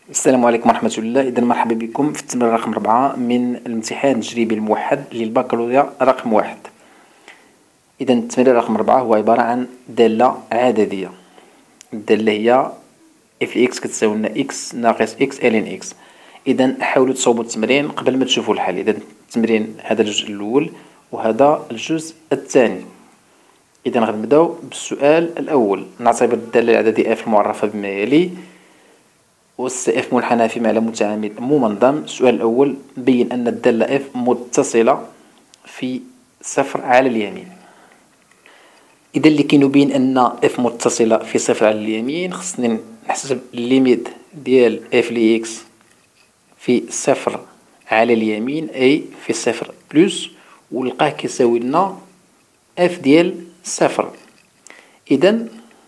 السلام عليكم ورحمة الله. إذا مرحبا بكم في التمرين رقم 4 من الامتحان التجريبي الموحد للبكالوريا رقم 1. إذا التمرين رقم 4 هو عبارة عن دالة عددية. الدالة هي اف اكس كتساوي لنا اكس ناقص اكس الين اكس. إذا حاولوا تصوبوا التمرين قبل ما تشوفوا الحل. إذا التمرين هذا الجزء الأول وهذا الجزء الثاني. إذا غنبداو بالسؤال الأول. نعتبر الدالة العددية اف المعرفة بما يلي والسي منحنى في معلم متعامد ممنظم. السؤال الأول: بين أن الدالة اف متصلة في صفر على اليمين. إذا اللي كينبين أن اف متصلة في صفر على اليمين خصني نحسب الليميت ديال اف اكس في صفر على اليمين أي في صفر بلوس ولقاه كيساوي لنا اف ديال صفر. إذا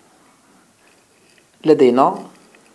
لدينا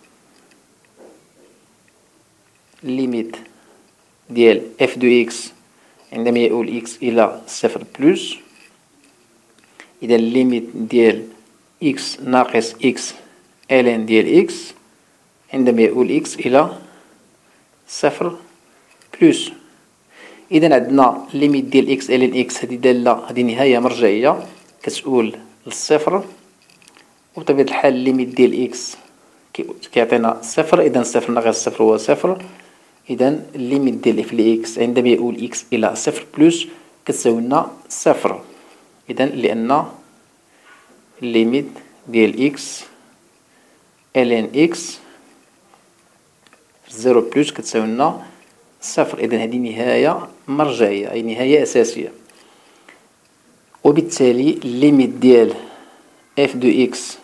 الليميت ديال اف دو اكس عندما يؤول اكس الى صفر بلوس. اذا الليميت ديال اكس ناقص اكس الين ديال اكس عندما يؤول اكس الى صفر بلوس. اذا عندنا الليميت ديال اكس الين اكس، هذه دالة، هذه نهاية مرجعية كتؤول للصفر، وبطبيعة الحال الليميت ديال اكس كيعطينا صفر. اذا صفر ناقص صفر هو صفر. إذا الليميت ديال اف اكس عندما يؤول اكس إلى صفر بلوس كتساوي لنا صفر. إذا لأن الليميت ديال اكس الين اكس في زيرو بلوس كتساوي لنا صفر. إذا هذه نهاية مرجعية أي نهاية أساسية، وبالتالي الليميت ديال اف دو اكس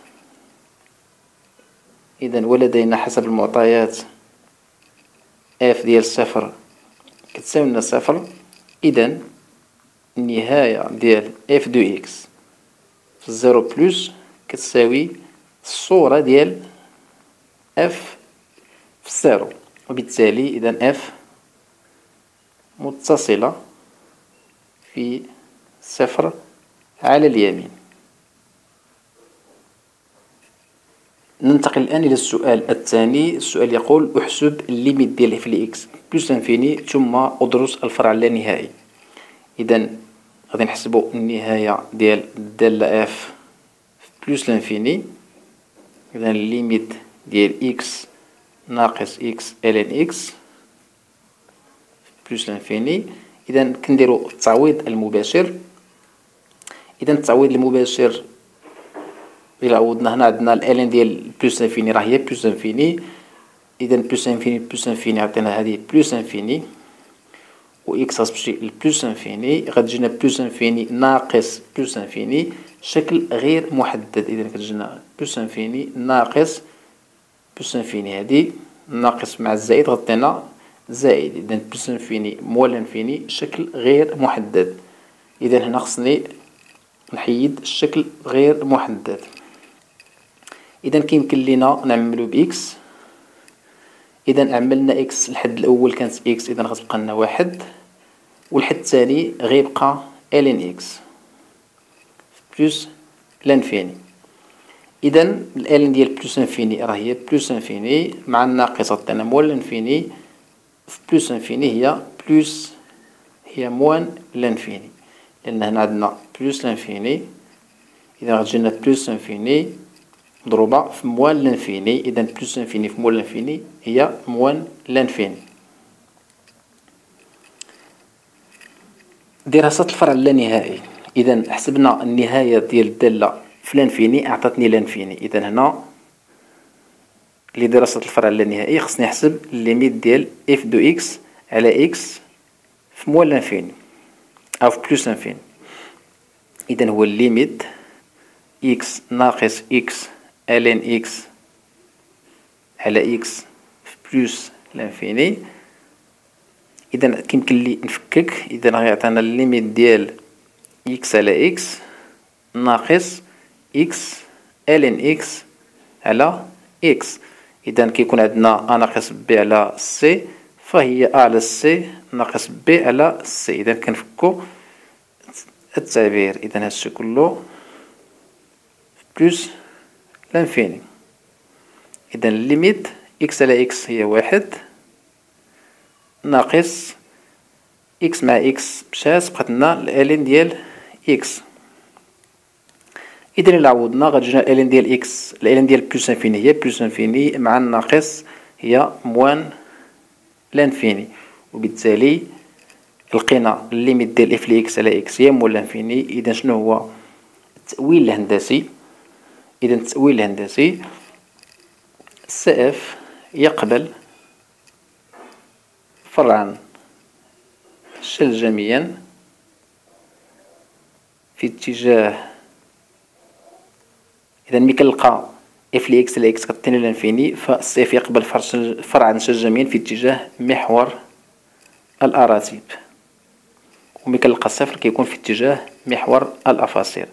إذا ولدينا حسب المعطيات اف ديال صفر كتساوي لنا صفر. إذا النهاية ديال اف دو اكس في زيرو بلوس كتساوي الصورة ديال اف في الزيرو، وبالتالي إذا اف متصلة في صفر على اليمين. ننتقل الآن إلى السؤال الثاني. السؤال يقول: احسب الليميت ديال اف اكس بلس انفيني ثم ادرس الفرع اللانهائي. إذا غادي نحسبو النهاية ديال الدالة اف بلس لانفيني. إذا الليميت ديال اكس ناقص اكس الين اكس بلس لانفيني. إذا كنديرو التعويض المباشر. إذا التعويض المباشر إلا عوضنا هنا عندنا الالين ديال بلس انفيني راه هي بلس انفيني. إذا بلس انفيني بلس انفيني عطينا هذه بلس انفيني، و إكس غتمشي لبلس انفيني، غتجينا بلس انفيني ناقص بلس انفيني شكل غير محدد. إذا كتجينا بلس انفيني ناقص بلس انفيني، هادي ناقص مع الزائد غتعطينا زائد. إذا بلس انفيني موال انفيني شكل غير محدد. إذا هنا خصني نحيد الشكل غير محدد. إذا كيمكن لينا نعملو بإكس. إذا عملنا إكس، الحد الأول كانت إكس، إذا غتبقى لنا واحد، والحد الثاني غيبقى الين إكس بلس لانفيني. إذا الالين ديال بلس انفيني راه هي بلس انفيني مع الناقص غتعطينا موان لانفيني في بلس انفيني هي موان لانفيني، لأن هنا عندنا بلس لانفيني. إذا غتجينا بلس انفيني مضروبة في موان لانفيني. إذا بلس انفيني في موان لانفيني هي موان لانفيني. دراسة الفرع اللانهائي. إذا حسبنا النهاية ديال الدالة في لانفيني أعطتني لانفيني. إذا هنا لدراسة الفرع اللانهائي خصني نحسب الليميت ديال اف دو اكس على اكس في موال لانفيني أو في بلس لانفيني. إذا هو الليميت اكس ناقص اكس الين اكس على اكس في بلس لانفيني. إذا كيمكن لي نفكك. إذا غيعطينا الليميت ديال اكس على اكس ناقص اكس الين اكس على اكس. إذا كيكون عندنا أ ناقص بي على سي، فهي أ على سي ناقص بي على سي. إذا كنفكو التعبير. إذا هادشي كلو بلس لانفيني. إذا الليميت إكس على إكس هي واحد ناقص إكس مع إكس مشات بقات لنا الألين ديال إكس. إذا إلا عوضنا غتجينا الألين ديال إكس، الألين ديال بلوس انفيني هي بلوس انفيني مع الناقص هي موان لانفيني، وبالتالي لقينا الليميت ديال اف لإكس على إكس هي موان لانفيني. إذا شنو هو التأويل الهندسي؟ إذا التأويل الهندسي سي اف يقبل فرعا شلجميا في اتجاه، إذا ملي كنلقى اف لإكس على إكس كتعطيني لانفيني، فالسي اف يقبل فرعا شلجميا في اتجاه محور الأراتب، وملي كنلقى الصفر كيكون في اتجاه محور الأفاصير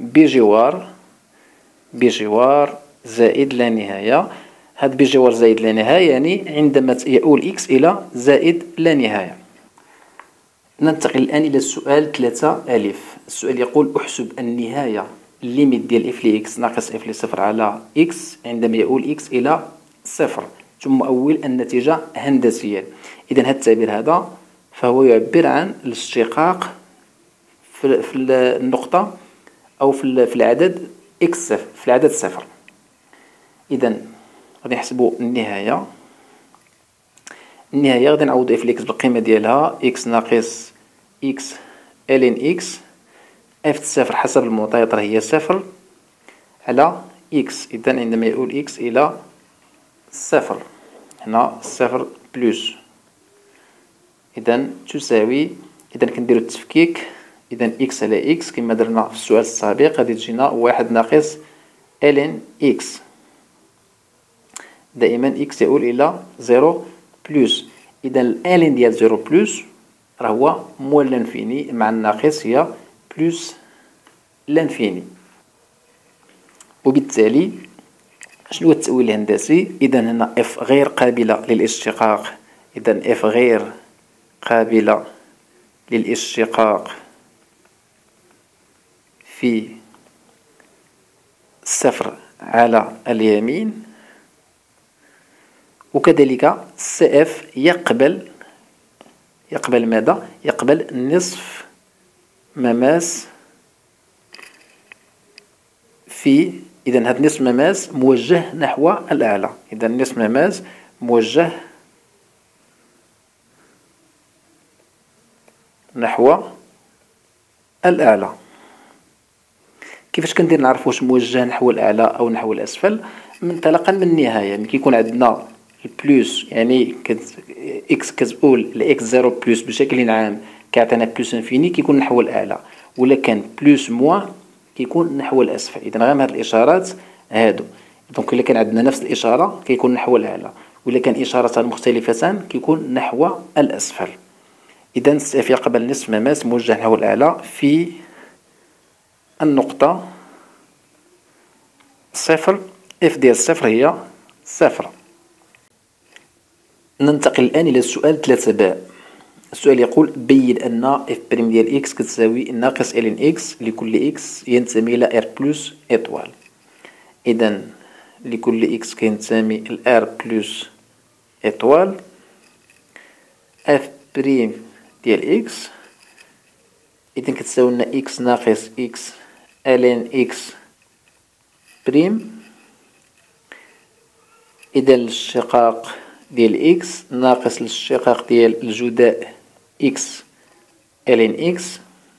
بجوار زائد لا نهاية. هاد بجوار زائد لا نهاية يعني عندما يؤول إكس إلى زائد لا نهاية. ننتقل الآن إلى السؤال 3 ألف. السؤال يقول احسب النهاية الليميت ديال اف لإكس ناقص اف لصفر على إكس عندما يؤول إكس إلى صفر، ثم أول النتيجة هندسيا. إذا هاد التعبير هذا فهو يعبر عن الاشتقاق في النقطة أو في العدد إكس صفر، في العدد صفر. إذا غادي نحسبو النهاية غادي نعوضو اف لإكس بالقيمة ديالها إكس ناقص إكس ألين إكس اف صفر حسب المعطيات هي صفر على إكس. إذا عندما يؤول إكس إلى صفر هنا صفر بلوس، إذا تساوي، إذا كنديرو التفكيك. إذا إكس على إكس كما درنا في السؤال السابق غادي تجينا واحد ناقص ألين إكس، دائما إكس يؤول إلى زيرو بلوس. إذا الألين ديال زيرو بلوس راه هو موال لانفيني مع الناقص هي بلوس لانفيني، وبالتالي شنو هو التأويل الهندسي؟ إذا هنا اف غير قابلة للاشتقاق، إذا اف غير قابلة للاشتقاق في صفر على اليمين، وكذلك سي اف يقبل ماذا؟ يقبل نصف مماس في، إذا هذا نصف مماس موجه نحو الأعلى، إذا نصف مماس موجه نحو الأعلى. كيفاش كندير نعرف واش موجه نحو الأعلى أو نحو الأسفل؟ انطلاقا من النهاية، ملي كيكون عندنا البلوس يعني إكس كتقول لإكس زيرو بلوس بشكل عام كيعطينا بلوس انفيني كيكون نحو الأعلى، ولا كان بلوس موان كيكون نحو الأسفل. إذا غير هاد الإشارات هادو، دونك إلا كان عندنا نفس الإشارة كيكون نحو الأعلى، وإلا كان إشارتان مختلفتان كيكون نحو الأسفل. إذا سي اف يقبل نصف مماس موجه نحو الأعلى في النقطة صفر، اف ديال صفر هي صفر. ننتقل الآن إلى السؤال 3 باء. السؤال يقول بين أن اف بريم ديال إكس كتساوي ناقص إلين إكس لكل إكس ينتمي إلى إر بلس إطوال. إذا لكل إكس كينتمي الإر بلس إطوال، اف بريم ديال إكس إذا كتساوي لنا إكس ناقص إكس ألين إكس بريم. إذا الاشتقاق ديال إكس ناقص الاشتقاق ديال الجداء إكس ألين إكس.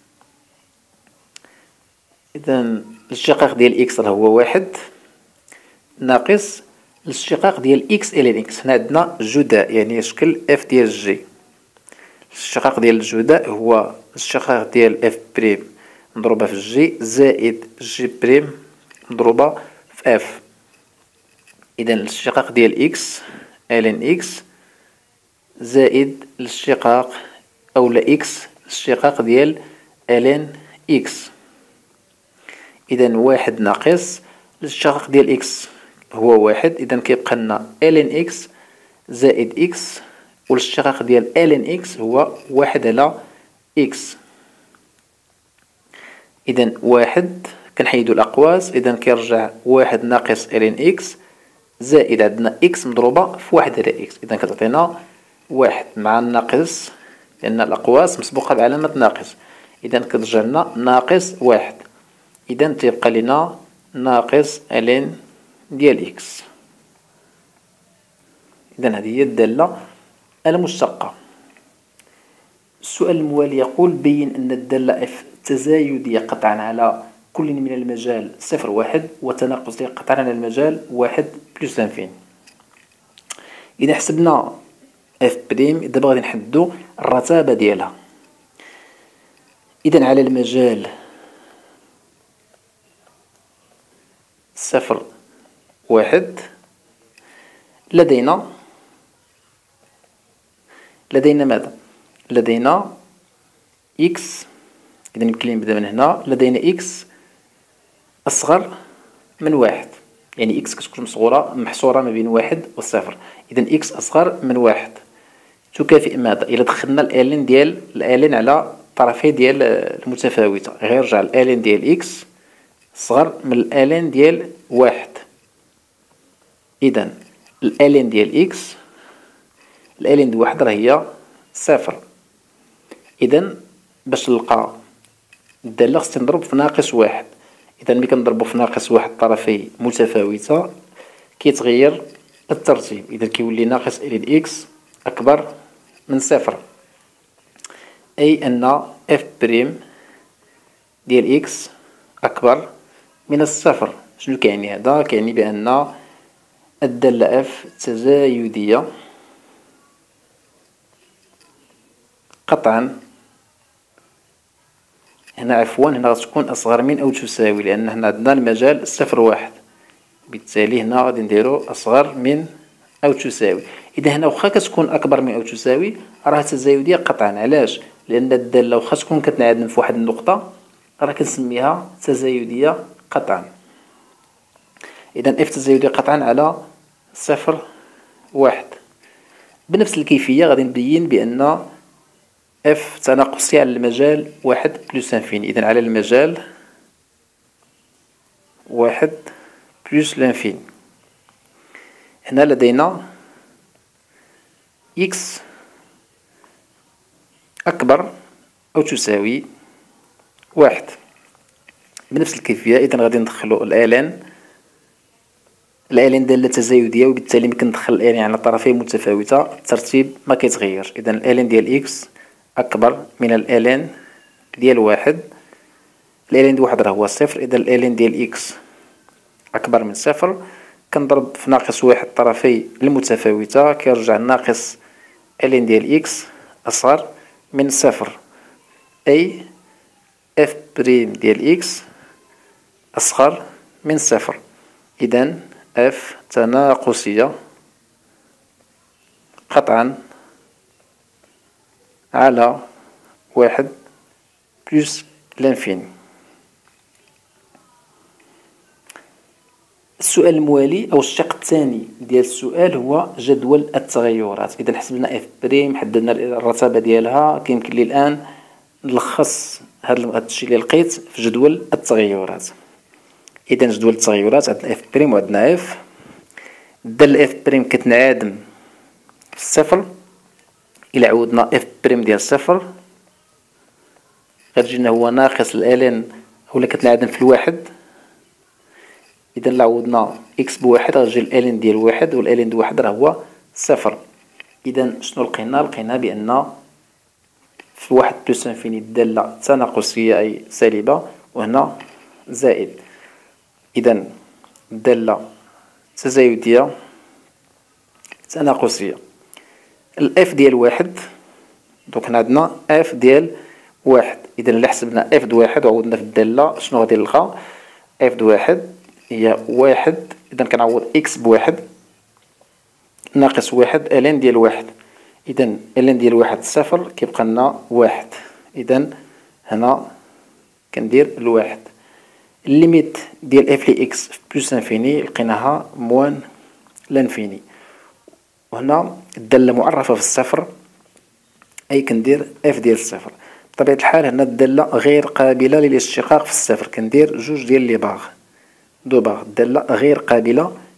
إذا الاشتقاق ديال إكس راه هو واحد ناقص الاشتقاق ديال إكس ألين إكس. هنا عندنا جداء يعني يشكل إف ديال جي. الاشتقاق ديال الجداء هو الاشتقاق ديال إف بريم مضروبة في جي زائد جي بريم مضروبة في إف. إذا الاشتقاق ديال إكس ألين إكس زائد الاشتقاق أو لا إكس الاشتقاق ديال ألين إكس. إذا واحد ناقص الاشتقاق ديال إكس هو واحد، إذا كيبقى لنا ألين إكس زائد إكس، والاشتقاق ديال ألين إكس هو واحد على إكس. إذا واحد كنحيدو الأقواس، إذا كيرجع واحد ناقص ألين إكس زائد عندنا إكس مضروبة في واحد على إكس، إذا كتعطينا واحد مع الناقص لأن الأقواس مسبوقة بعلامة ناقص، إذا كترجع لنا ناقص واحد، إذا تيبقى لنا ناقص ألين ديال إكس. إذا هذه هي الدالة المشتقة. السؤال الموالي يقول بين أن الدالة اف تزايدية قطعا على كل من المجال صفر واحد وتناقصية قطعا على المجال واحد بلس لانفيني. إذا حسبنا اف بريم دابا غادي نحددو الرتابة ديالها. إذا على المجال صفر واحد لدينا ماذا؟ لدينا إكس. إذا يمكن لي نبدا من هنا. لدينا إكس أصغر من واحد، يعني إكس كتكون محصورة ما بين واحد وصفر. إذا إكس أصغر من واحد تكافئ ماذا؟ إلا دخلنا الآلين على الطرفين ديال المتفاوتة غيرجع الآلين ديال إكس صغر من الآلين ديال واحد. إذا الآلين ديال إكس، الآلين ديال واحد راه هي صفر. إذا باش نلقى الدالة خصني نضرب في ناقص واحد. إذا ملي كنضربو في ناقص واحد طرفي متفاوتة كيتغير الترتيب. إذا كيولي ناقص ألين إكس أكبر من صفر، أي أن اف بريم ديال إكس أكبر من الصفر. شنو كيعني هذا؟ كيعني بأن الدالة اف تزايدية قطعا. هنا عفوا هنا غتكون أصغر من أو تساوي، لأن هنا عندنا المجال صفر واحد، بالتالي هنا غادي نديرو أصغر من أو تساوي. إذا هنا واخا كتكون أكبر من أو تساوي راه تزايدية قطعا. علاش؟ لأن الدالة واخا تكون كتنعدم في واحد النقطة راه كنسميها تزايدية قطعا. إذا اف تزايدية قطعا على صفر واحد. بنفس الكيفية غادي نبين بأن اف تناقصية على المجال واحد بلس لانفيني. إذا على المجال واحد بلس لانفيني هنا لدينا إكس أكبر أو تساوي واحد. بنفس الكيفية إذا غادي ندخلو الآلين دالة تزايدية، وبالتالي ملي كندخل الآلين على طرفين متفاوتة الترتيب ما كيتغيرش. إذا الآلين ديال إكس أكبر من الآلين ديال واحد. الآلين ديال واحد راه هو صفر، إذا الآلين ديال إكس أكبر من صفر. كنضرب في ناقص واحد طرفي المتفاوتة كيرجع ناقص آلين ديال إكس أصغر من صفر، أي اف بريم ديال إكس أصغر من صفر. إذا اف تناقصية قطعا على واحد بلس لانفيني. السؤال الموالي أو الشق الثاني ديال السؤال هو جدول التغيرات. إذا حسبنا اف بريم، حددنا الرتابة ديالها، كيمكن لي الآن نلخص هذا الشيء اللي لقيت في جدول التغيرات. إذا جدول التغيرات عندنا اف بريم وعندنا اف. الدالة اف بريم كتنعدم في الصفر. إلا عودنا اف بريم ديال صفر غتجينا هو ناقص الآلين ولا كتنعدم في الواحد. إذا إلا عوضنا إكس بواحد غتجي الآلين ديال واحد، والآلين ديال واحد راه هو صفر. إذا شنو لقينا؟ لقينا بأن في واحد بلس انفيني الدالة تناقصية أي سالبة، وهنا زائد. إذا الدالة تزايدية تناقصية. الإف ديال واحد دوك هنا عندنا إف ديال واحد. إذا إلا حسبنا إف د واحد وعوضنا في الدالة شنو غادي نلقى؟ إف د واحد هي واحد. إذا كنعوض إكس بواحد ناقص واحد آلين ديال واحد. إذا آلين ديال واحد صفر كيبقى لنا واحد. إذا هنا كندير الواحد. الليميت ديال اف لي إكس بلس انفيني لقيناها موان لانفيني، وهنا الدالة معرفة في الصفر أي كندير اف ديال الصفر. بطبيعة الحال هنا الدالة غير قابلة للاشتقاق في الصفر، كندير جوج ديال لي باغ دو باغ. الدالة غير قابلة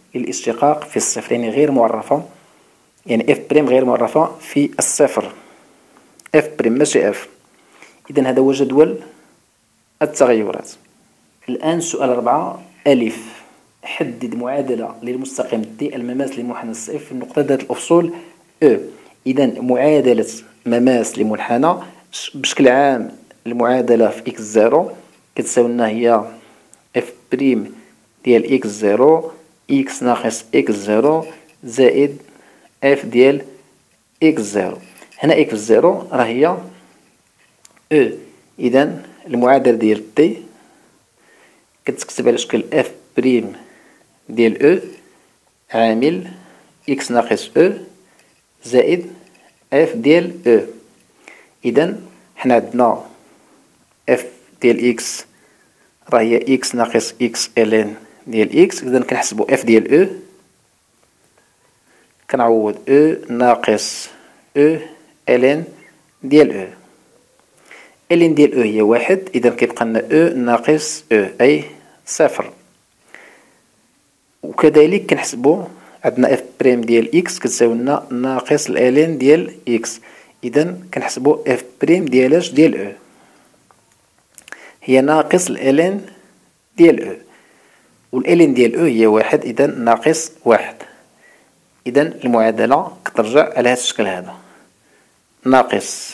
للاشتقاق في الصفر، يعني غير معرفة، يعني اف بريم غير معرفة في الصفر، اف بريم ماشي اف. إذا هذا هو جدول التغيرات. الآن سؤال 4 ألف، حدد معادلة للمستقيم دي المماس لمنحنى الصفر في النقطة ذات الأفصول أو. إذا معادلة مماس لمنحنى بشكل عام، المعادلة في إكس زيرو كتساوي لنا هي اف بريم ديال إكس زيرو إكس ناقص إكس زيرو زائد اف ديال إكس زيرو. هنا إكس زيرو راه هي أو. إذا المعادلة ديال تي كتكتب على شكل اف بريم ديال او عامل اكس ناقص او زائد اف ديال او. اذا حنا عندنا اف ديال اكس راه هي اكس ناقص اكس الين ديال اكس. اذا كنحسبو اف ديال او، كنعوض او ناقص او الين ديال او. الين ديال او هي واحد، اذا كيبقى لنا او ناقص او اي صفر. وكذلك كنحسبو عندنا اف بريم ديال اكس كتساوي لنا ناقص الالين ديال اكس. اذا كنحسبو اف بريم ديال اش ديال او هي ناقص الالين ديال او، والالين ديال او هي واحد، اذا ناقص واحد. اذا المعادلة كترجع على هذا الشكل هذا، ناقص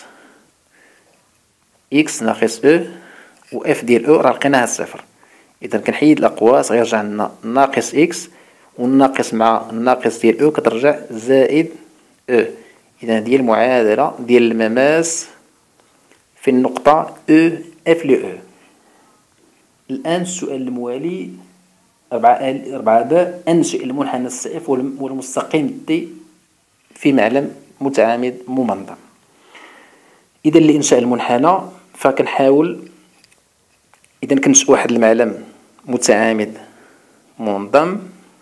اكس ناقص او و اف ديال او راه لقيناها صفر. اذا كنحيد الاقواس غيرجع لنا ناقص اكس، والناقص مع الناقص ديال او كترجع زائد او. اذا هذه هي المعادلة ديال المماس في النقطة او اف لو او. الآن السؤال الموالي 4 ب، أنشئ المنحنى السائف والمستقيم تي في معلم متعامد ممنظم. إذا لإنشاء المنحنى فكنحاول إذا كنشئ واحد المعلم متعامد منظم.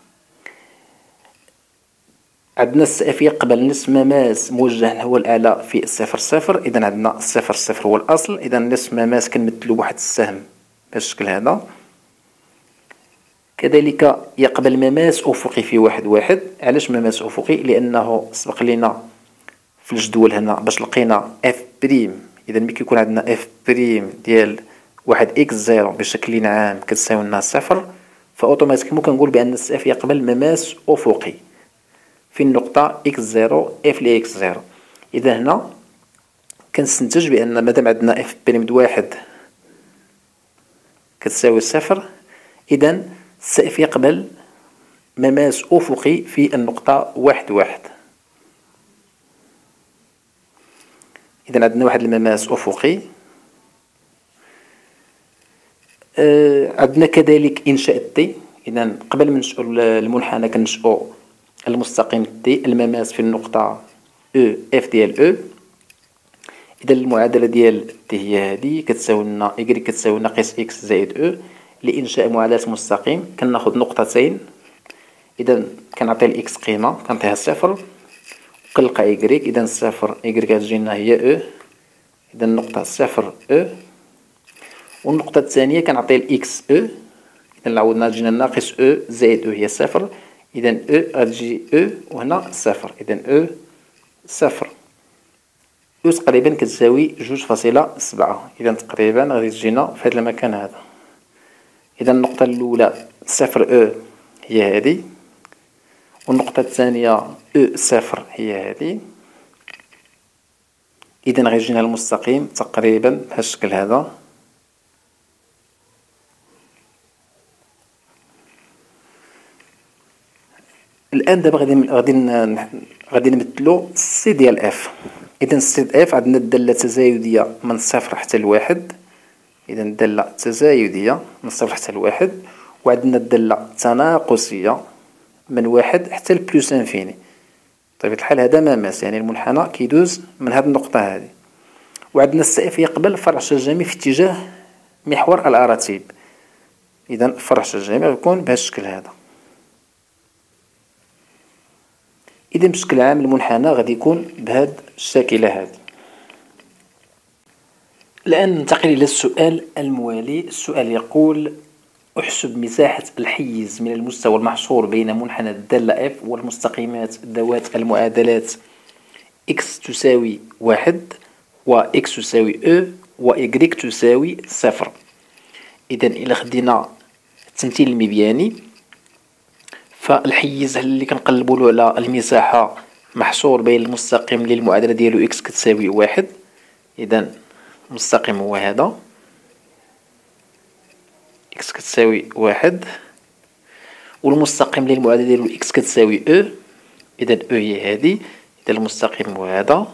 عندنا السائف يقبل نصف مماس موجه نحو الأعلى في صفر صفر. إذا عندنا صفر صفر هو الأصل، إذا نصف مماس كنمثلو بواحد السهم بهذا الشكل هذا. كذلك يقبل مماس أفقي في واحد واحد. علاش مماس أفقي؟ لأنه سبق لينا في الجدول هنا باش لقينا اف بريم. إذا ملي كيكون عندنا اف بريم ديال واحد اكس زيرو بشكل عام كتساوي لنا صفر، فأوتوماتيكمون كنقول بأن السائف يقبل مماس أفقي في النقطة اكس زيرو اف لاكس زيرو. إذا هنا كنستنتج بأن مادام عندنا اف بريم واحد كتساوي صفر، إذا السائف يقبل مماس أفقي في النقطة واحد واحد. إذا عندنا واحد المماس أفقي. عندنا كذلك إنشاء تي. إذا قبل ما ننشئو المنحنى كننشئو المستقيم تي المماس في النقطة او اف ديال او. إذا المعادلة ديال تي هي هذه كتساوي لنا إكغيك كتساوي ناقص إكس زائد أو. لإنشاء معادلة مستقيم كناخد نقطتين. إذا كنعطي الإكس قيمة كنعطيها صفر وكنلقى إكغيك. إذا صفر إكغيك كتجينا هي أو. إذا النقطة صفر أو، والنقطة الثانية كنعطي الإكس أو. إذا عوضنا تجينا ناقص أو زائد أو هي صفر. إذا أو غتجي أو وهنا صفر. إذا أو صفر. أو تقريبا كتساوي 2.7. إذا تقريبا غادي تجينا في هذا المكان هذا. إذا النقطة الأولى صفر أو هي هذه، والنقطة الثانية أو صفر هي هذه. إذا غيجينا المستقيم تقريبا بهذا الشكل هذا. الآن دابا غادي نمثلو السي ديال اف. إذا السي ديال اف عندنا الدالة التزايدية من صفر حتى لواحد. إذا الدالة التزايدية من صفر حتى لواحد، وعندنا الدالة التناقصية من واحد حتى لبلوس انفيني. بطبيعة الحال هذا مماس، يعني المنحنى كيدوز من هذه النقطة هذه. وعندنا السائف يقبل فرع شجامي في اتجاه محور الأراتيب. إذا فرع شجامي غيكون بهذا الشكل هذا. إذا بشكل عام المنحنى غادي يكون بهذه الشاكلة هذه. الآن ننتقل إلى السؤال الموالي. السؤال يقول احسب مساحة الحيز من المستوى المحصور بين منحنى الدالة f والمستقيمات ذوات المعادلات x تساوي 1 و x تساوي e و y تساوي 0. إذا إلا خدينا التمثيل المبياني، فالحيز اللي كنقلبولو على المساحة محصور بين المستقيم اللي المعادلة ديالو x كتساوي 1. إذا المستقيم هو هذا x كتساوي 1، والمستقيم اللي المعادلة ديالو x كتساوي e. إذا e هي هذه. إذا المستقيم هو هذا،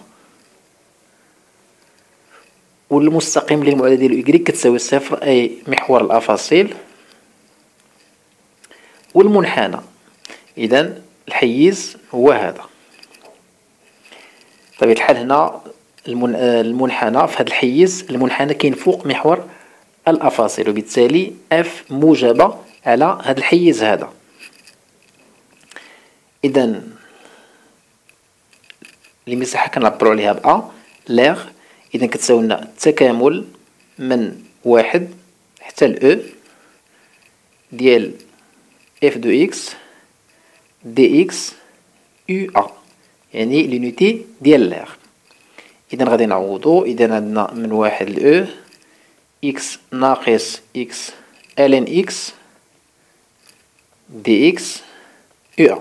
والمستقيم اللي المعادلة ديالو y كتساوي 0، أي محور الأفاصيل والمنحنى. إذا الحيز هو هذا. بطبيعة الحال هنا المنحنى في هذا الحيز، المنحنى كاين فوق محور الأفاصيل، وبالتالي f موجبة على هذا الحيز هذا. إذا المساحة كنعبرو عليها ب A لاغ. إذا كتساوي لنا التكامل من 1 حتى ل E ديال f دو x dx UA، يعني لونيتي ديال لاغ. إذا غادي نعوضو. إذا عندنا من 1 ل E x ناقص x ln x dx UA.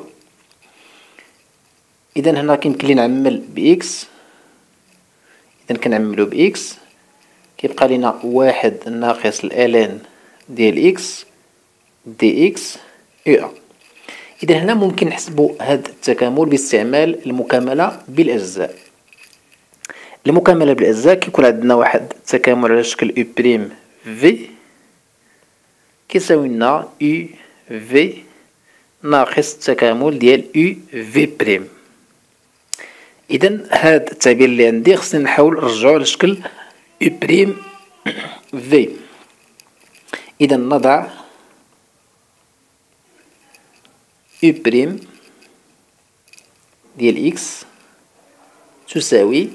إذا هنا كيمكن لي نعمل ب x. إذا كنعملو ب x كيبقى لينا 1 ناقص ln ديال x dx UA. إذا هنا ممكن نحسبو هاد التكامل باستعمال المكاملة بالأجزاء. المكاملة بالأجزاء كيكون عندنا واحد التكامل على شكل U بريم V كيساوي لنا U V ناقص التكامل ديال U V بريم. إذا هاد التعبير اللي عندي خصني نحاول نرجعو على شكل U بريم V. إذا نضع U بريم ديال x تساوي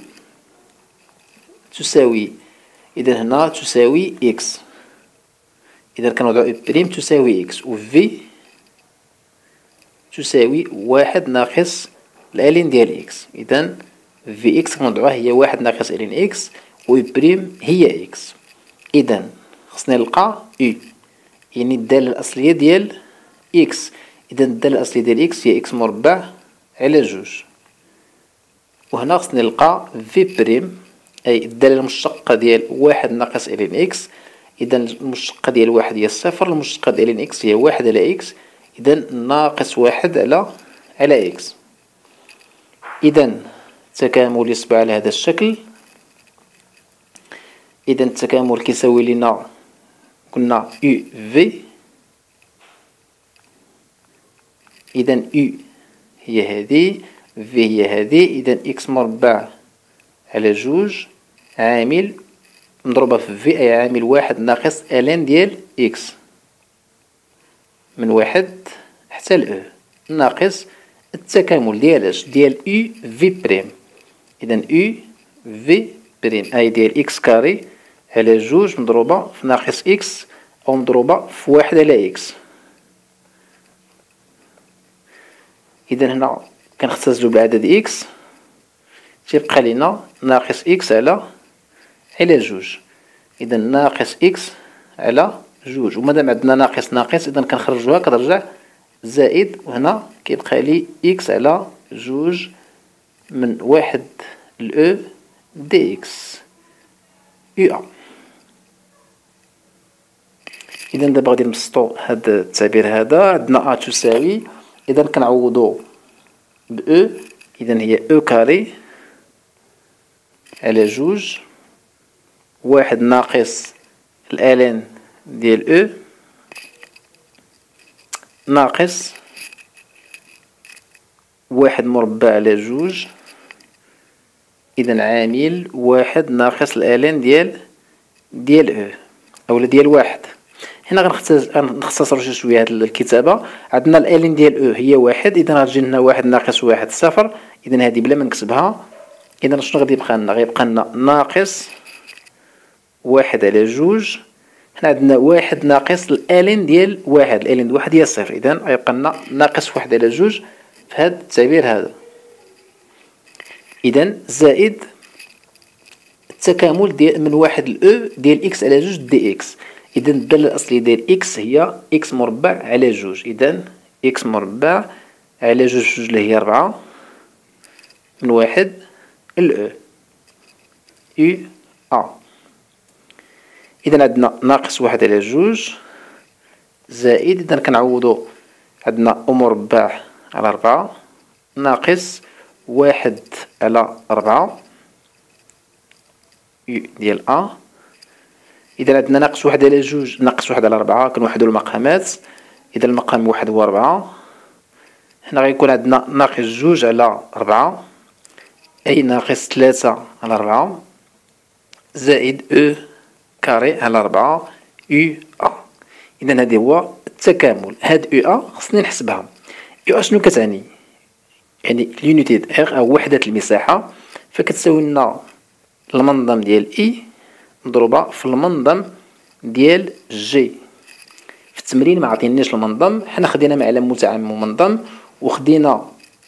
إذا هنا تساوي x. إذا كنوضعو U بريم تساوي x و v تساوي 1 ناقص الالين ديال x. إذا في x كنوضعوها هي 1 ناقص الين x و U بريم هي x. إذا خصني نلقى U، يعني الدالة الأصلية ديال x. إذا الدالة الأصلية ديال x هي x مربع على 2. وهنا خصني نلقى في بريم، أي الدالة المشتقة ديال 1 ناقص الين x. إذا المشتقة ديال 1 هي 0، المشتقة ديال الين x هي 1 على x. إذا ناقص 1 على x. إذا التكامل يصبح على هذا الشكل. إذا التكامل كيساوي لنا قلنا U V. إذا U هي هذه، V هي هذه. إذا x مربع على 2 عامل مضروبة في V، أي عامل 1 ناقص ln ديال x من 1 حتى ل E ناقص التكامل ديال اش ديال U V بريم. إذا U V بريم أي ديال x كاري على 2 مضروبة في ناقص x أو مضروبة في 1 على x. إذا هنا كنختزلو بالعدد x، تيبقى لينا ناقص x على 2. إذا ناقص x على 2، ومادام عندنا ناقص إذا كنخرجوها كترجع زائد، وهنا كيبقى لي x على 2 من 1 ل E dx UA. إذا دابا غادي نبسطو هاد التعبير هذا. عندنا A تساوي، إذا كنعوضو ب E. إذا هي E كاري على 2 1 ناقص الالين ديال E ناقص 1 مربع على 2. إذا عامل 1 ناقص الالين ديال E أولا ديال 1. هنا غنختصرو شوية هاد الكتابة. عندنا الالين ديال E هي 1، إذا غتجي لنا 1 ناقص 1 0. إذا هادي بلا ما نكتبها. إذا شنو غادي يبقى لنا؟ غيبقى لنا ناقص 1 على 2 هنا عندنا واحد ناقص الالين ديال واحد، الالين ديال واحد هي صفر، اذا غيبقى لنا ناقص واحد على جوج في هذا التعبير هذا. اذا زائد التكامل ديال من واحد ل ديال اكس على جوج دي اكس. اذا الدالة الأصلية ديال اكس هي اكس مربع على جوج، اذا اكس مربع على جوج، جوج اللي هي 4 من واحد ل او ا. اذا عندنا ناقص واحد على جوج زائد، اذا كنعوضو عندنا او مربع على 4 ناقص واحد على 4 ديال ا. اذا عندنا ناقص واحد على جوج ناقص واحد على 4 كنوحدو المقامات، اذا المقام واحد هو 4. هنا غيكون عندنا ناقص جوج على 4 اي ناقص 3 على 4 زائد او كاري على 4 او ا. اذا هذا هو التكامل. هاد او ا خصني نحسبها. او ا شنو كتعني؟ يعني لونيتي دغ او وحدة المساحة، فكتساوي لنا المنظم ديال اي مضروبة في المنظم ديال جي. في التمرين ما عطينيش المنظم، حنا خدينا معلم متعامل منظم وخدينا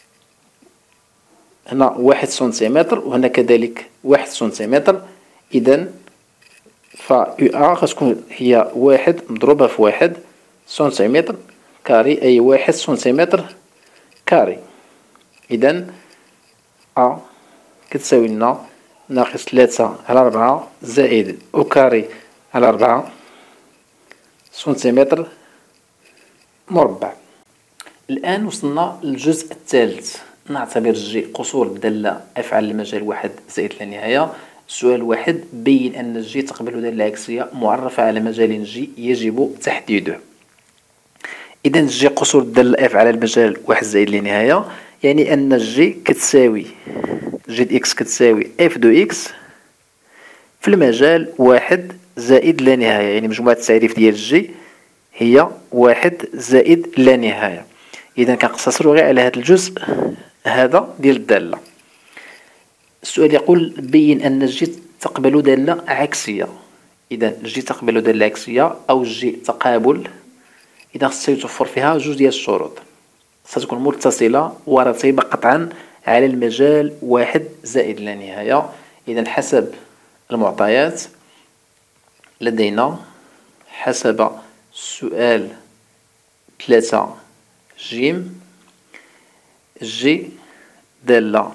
هنا واحد سنتيمتر وهنا كذلك واحد سنتيمتر. اذا فا او ا غتكون هي واحد مضروبة في واحد سنتيمتر كاري اي واحد سنتيمتر كاري. اذا ا كتساوي لنا ناقص 3 على 4 زائد او كاري على 4 سنتيمتر مربع. الآن وصلنا للجزء الثالث. نعتبر جي قصور الدالة اف على المجال واحد زائد لا نهاية. سؤال واحد: بين أن جي تقبل دالة عكسية معرفة على مجال جي يجب تحديده. إذا جي قصور الدالة اف على المجال واحد زائد لا نهاية، يعني أن جي كتساوي جي د اكس كتساوي اف دو اكس في المجال واحد زائد لا نهاية، يعني مجموعة التعريف ديال جي هي واحد زائد لا نهاية. إذا كنقتصرو غير على هذا الجزء هذا ديال الدالة. السؤال يقول: بين أن جي تقبل دالة عكسية. إذا جي تقبل دالة عكسية أو جي تقابل، إذا خصها يتوفر فيها جوج ديال الشروط. خصها تكون متصلة ورتيبة قطعا على المجال واحد زائد لا نهاية. إذا حسب المعطيات لدينا، حسب السؤال 3 جيم، جي دالة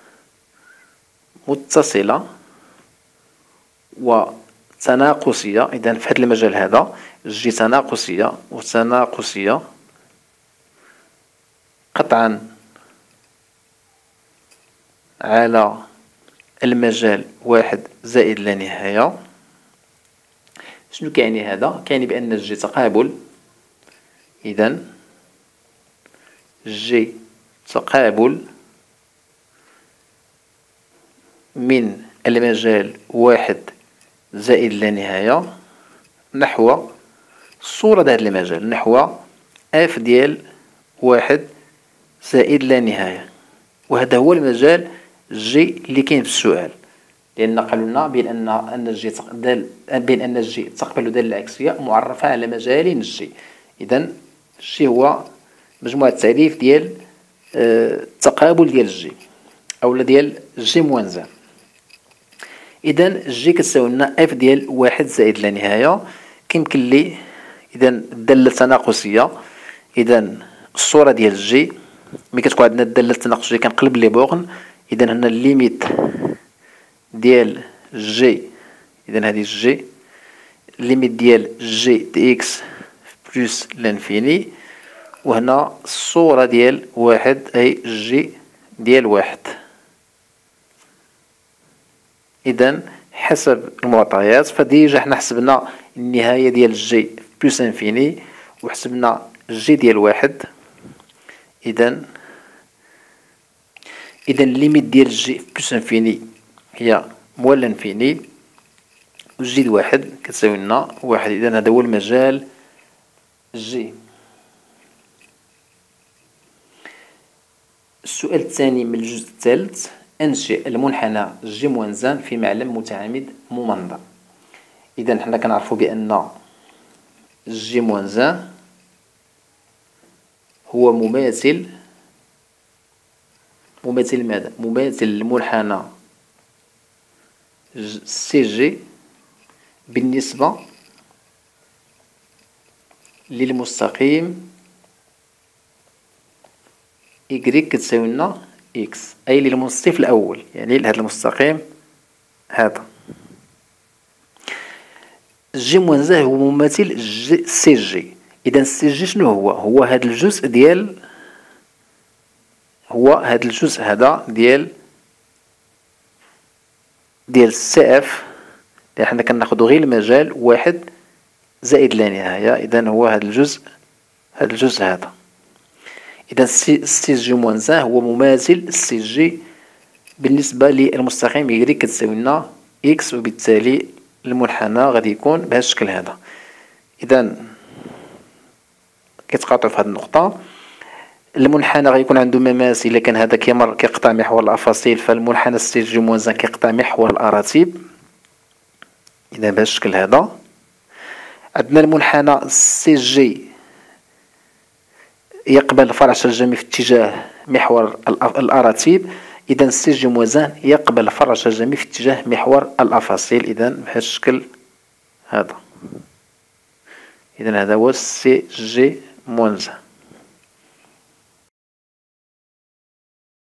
متصلة وتناقصية. إذا في هذا المجال هذا جي تناقصية وتناقصية قطعا على المجال واحد زائد لا نهاية. شنو كيعني هذا؟ كيعني بأن الجي تقابل. إذا جي تقابل من المجال واحد زائد لا نهاية نحو الصورة د هذا المجال، نحو اف ديال واحد زائد لا نهاية. وهذا هو المجال جي اللي كاين في السؤال، لأن قالوا لنا بين أن جي تقبل دالة عكسية معرفة على مجال جي. إذا جي هو مجموعة التعريف ديال التقابل ديال جي أو ديال جي موان زان. إذا جي كتساوي لنا اف ديال واحد زائد لا نهاية. كيمكن لي إذا الدالة التناقصية، إذا الصورة ديال جي ملي كتكون عندنا الدالة التناقصية كنقلب لي بوغن. إذا هنا الليميت ديال جي، إذا هذه جي الليميت ديال جي دي اكس بلس لانفيني، وهنا الصورة ديال واحد أي جي ديال واحد. إذا حسب المعطيات فديجا حنا حسبنا النهاية ديال جي بلس انفيني وحسبنا جي ديال واحد. إذا الليميت ديال جي بلس انفيني هي موال انفيني، وجي د واحد كتساوي لنا واحد. إذا هذا هو المجال جي. السؤال الثاني من الجزء الثالث: أنشئ المنحنى جي موان زان في معلم متعامد ممنظم. إذا حنا كنعرفو بأن جي موان زان هو مماثل ماذا؟ مماثل المنحنى سي جي بالنسبة للمستقيم إكغيك كتساوي لنا إكس، أي للمنصف الأول، يعني لهذا المستقيم هذا. جي موان زان هو مماثل سي جي. إذا سي جي شنو هو؟ هو هذا الجزء ديال هذا ديال سي اف، اللي حنا كناخدو غير المجال واحد زائد لا نهاية. إذا هو هذا الجزء هذا. إذا سي جي موان زان هو مماثل سي جي بالنسبة للمستقيم يكري كتساوي لنا إكس، وبالتالي المنحنى غادي يكون بهذا الشكل هذا. إذا كيتقاطعو في هذه النقطة. المنحنى غيكون عنده مماس إلا كان هذا كيقطع محور الأفاصيل، فالمنحنى سي جي موان زان كيقطع محور الأراتيب. إذا بهذا الشكل هذا. عندنا المنحنى سي جي يقبل فرع شرجمي في اتجاه محور الأراتيب. إذا سي جي موان زان يقبل فرع شرجمي في اتجاه محور الأفاصيل. إذا بهذا الشكل هذا. إذا هذا هو سي جي موان زان.